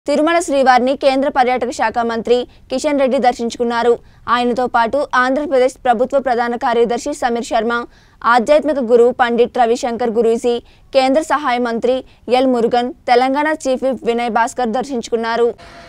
తిరుమల శ్రీవారిని కేంద్ర పర్యాటక శాఖ మంత్రి కిషన్ రెడ్డి దర్శించుకున్నారు. ఆయనతో పాటు ఆంధ్రప్రదేశ్ ప్రభుత్వ ప్రధాన కార్యదర్శి సమీర్ శర్మ, ఆధ్యాత్మిక గురువు పండిట్ రవిశంకర్ గురూజీ, కేంద్ర సహాయ మంత్రి L Murugan, Telangana chief whip Vinay Bhaskar దర్శించుకున్నారు.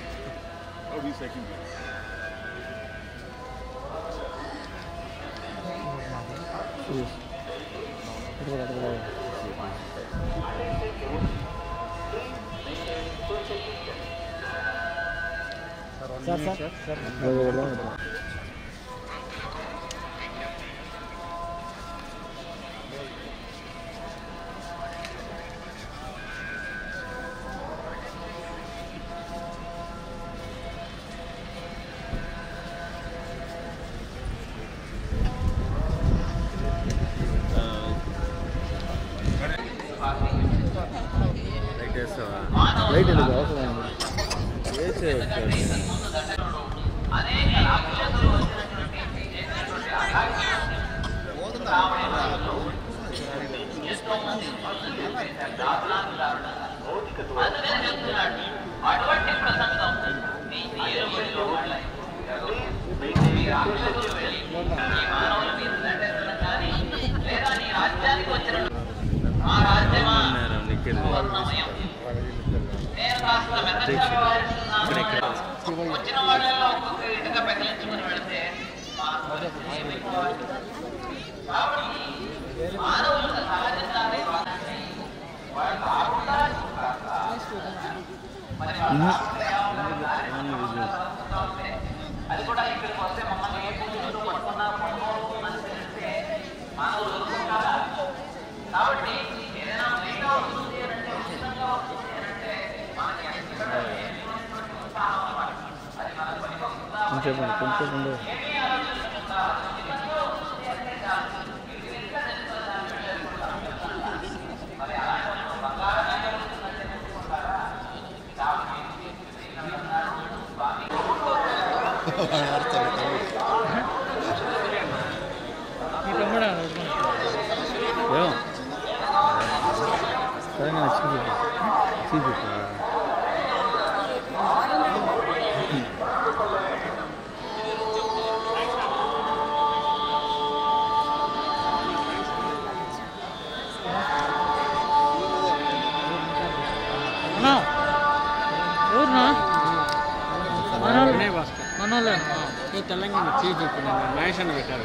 తెలంగాణ చీఫ్ మహేష్ అన్న పెట్టారు.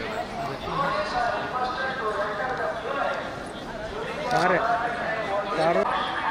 సరే సరే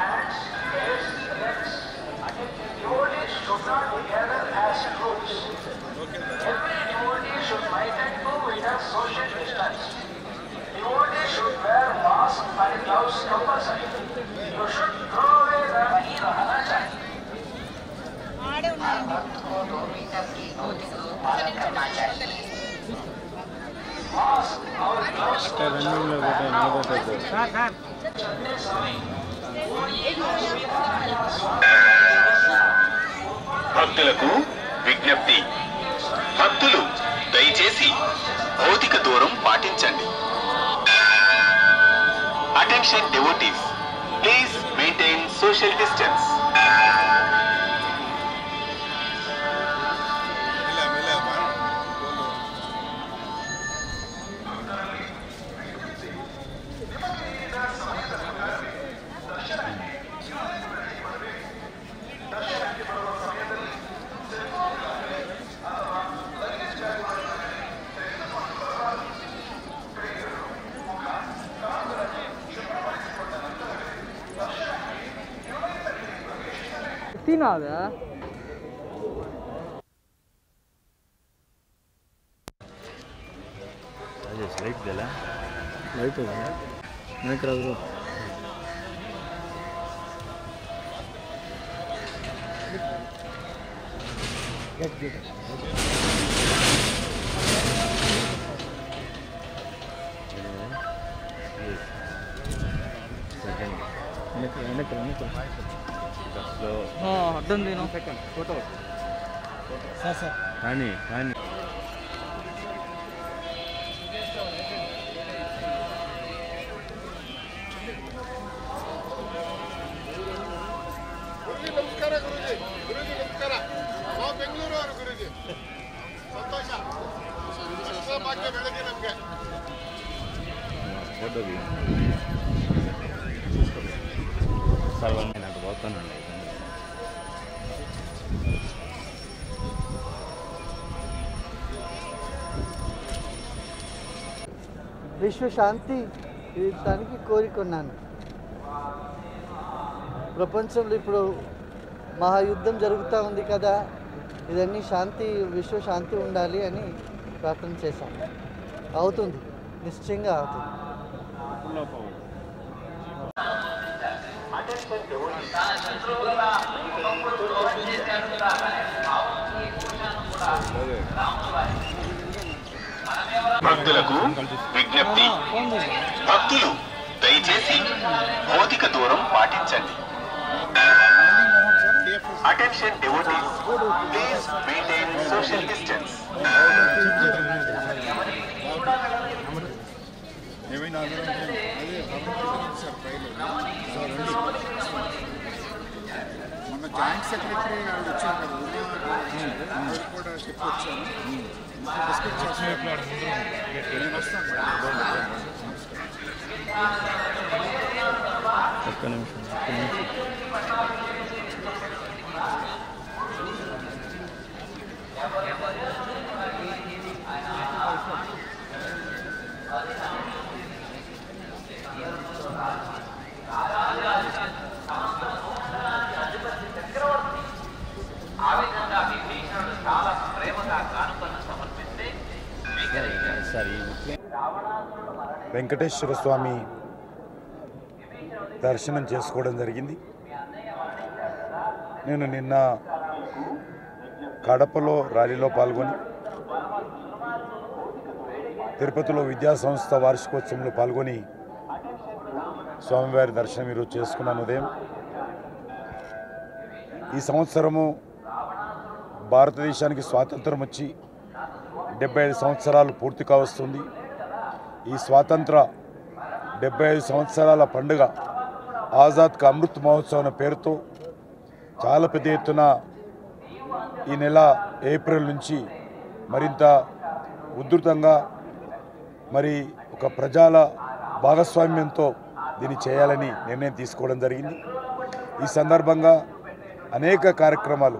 భక్తులకు విజ్ఞప్తి. భక్తులు దయచేసి భౌతిక దూరం పాటించండి. Attention devotees, please maintain social distance. తినాదా లైట్ గలా లైట్ వెనక్కి రాదు. అడ్డం దీని సెకండ్ ఫోటో సార్ కానీ నమస్కారం గురుజీ. విశ్వశాంతి దానికి కోరుకున్నాను. ప్రపంచంలో ఇప్పుడు మహాయుద్ధం జరుగుతూ ఉంది కదా, ఇదన్నీ విశ్వశాంతి ఉండాలి అని ప్రార్థన చేశాం. అవుతుంది, నిశ్చయంగా అవుతుంది. భక్తులకు విజ్ఞప్తి. భక్తులు దయచేసి భౌతిక దూరం పాటించండి. Attention devotees, please maintain social distance. మన జాయింట్ సెక్రటరీ వచ్చారు కూడా చెప్పొచ్చాను. వెంకటేశ్వర స్వామి దర్శనం చేసుకోవడం జరిగింది. నేను నిన్న కడపలో ర్యాలీలో పాల్గొని తిరుపతిలో విద్యా సంస్థ వార్షికోత్సవంలో పాల్గొని స్వామివారి దర్శనం ఈరోజు చేసుకున్నాను ఉదయం. ఈ సంవత్సరము భారతదేశానికి స్వాతంత్రం వచ్చి 75 సంవత్సరాలు పూర్తి కావస్తుంది. ఈ స్వాతంత్ర 75 సంవత్సరాల పండుగ ఆజాద్ కా అమృత్ మహోత్సవ్ అనే పేరుతో చాలా పెద్ద ఎత్తున ఈ నెల ఏప్రిల్ నుంచి మరింత ఉధృతంగా మరి ఒక ప్రజల భాగస్వామ్యంతో దీన్ని చేయాలని నిర్ణయం తీసుకోవడం జరిగింది. ఈ సందర్భంగా అనేక కార్యక్రమాలు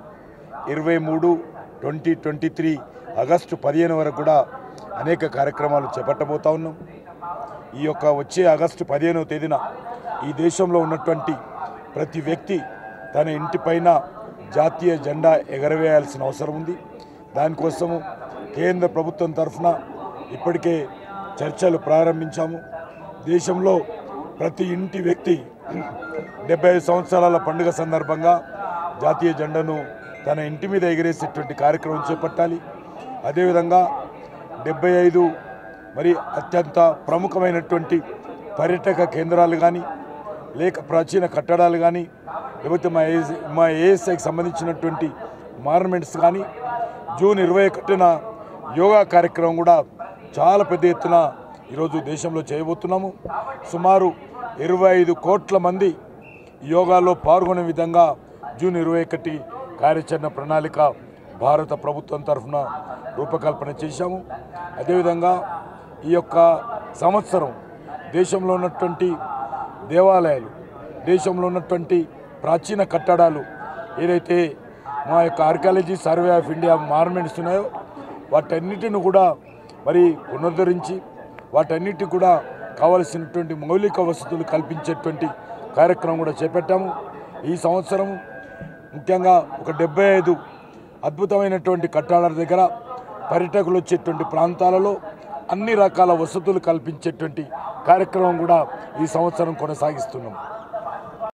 23/2023 ఆగస్టు 15 వరకు కూడా అనేక కార్యక్రమాలు చేపట్టబోతా ఉన్నాం. ఈ యొక్క వచ్చే ఆగస్టు 15వ తేదీన ఈ దేశంలో ఉన్నటువంటి ప్రతి వ్యక్తి తన ఇంటిపైన జాతీయ జెండా ఎగరవేయాల్సిన అవసరం ఉంది. దానికోసము కేంద్ర ప్రభుత్వం తరఫున ఇప్పటికే చర్చలు ప్రారంభించాము. దేశంలో ప్రతి ఇంటి వ్యక్తి 75 సంవత్సరాల పండుగ సందర్భంగా జాతీయ జెండాను తన ఇంటి మీద ఎగిరేసేటువంటి కార్యక్రమం చేపట్టాలి. అదేవిధంగా 75 మరి అత్యంత ప్రముఖమైనటువంటి పర్యాటక కేంద్రాలు కానీ లేక ప్రాచీన కట్టడాలు కానీ లేకపోతే మా ఏఎస్ఐకి సంబంధించినటువంటి మాన్యుమెంట్స్ కానీ జూన్ 21న యోగా కార్యక్రమం కూడా చాలా పెద్ద ఎత్తున ఈరోజు దేశంలో చేయబోతున్నాము. సుమారు 25 కోట్ల మంది యోగాలో పాల్గొనే విధంగా జూన్ 21 కార్యాచరణ ప్రణాళిక భారత ప్రభుత్వం తరఫున రూపకల్పన చేశాము. అదేవిధంగా ఈ యొక్క సంవత్సరం దేశంలో ఉన్నటువంటి దేవాలయాలు, దేశంలో ఉన్నటువంటి ప్రాచీన కట్టడాలు ఏదైతే మా యొక్క archaeology survey of India monuments ఉన్నాయో వాటన్నిటిని కూడా మరి పునరుద్ధరించి వాటన్నిటికి కూడా కావలసినటువంటి మౌలిక వసతులు కల్పించేటువంటి కార్యక్రమం కూడా చేపట్టాము. ఈ సంవత్సరం ముఖ్యంగా ఒక 75 అద్భుతమైనటువంటి కట్టడాల దగ్గర పర్యాటకులు వచ్చేటువంటి ప్రాంతాలలో అన్ని రకాల వసతులు కల్పించేటువంటి కార్యక్రమం కూడా ఈ సంవత్సరం కొనసాగిస్తున్నాం.